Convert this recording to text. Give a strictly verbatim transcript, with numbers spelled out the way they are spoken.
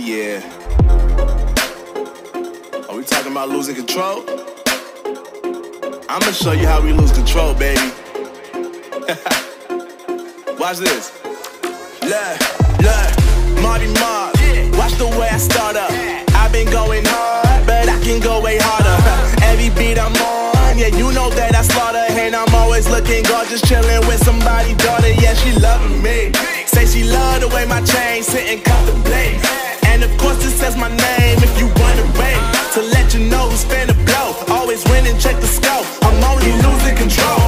yeah. Are we talking about losing control? I'ma show you how we lose control, baby. Watch this. Look, look, Marty Mark. Watch the way I start up. I've been going hard, but I can go way harder. Every beat I'm on, yeah, you know that I slaughter. And I'm always looking gorgeous, chilling with somebody's daughter. Yeah, she loving me. Say she love the way my chain sit and contemplate. And of course it says my name if you wanna wait. To let you know who's finna blow. Always winning, check the scope. I'm only losing control.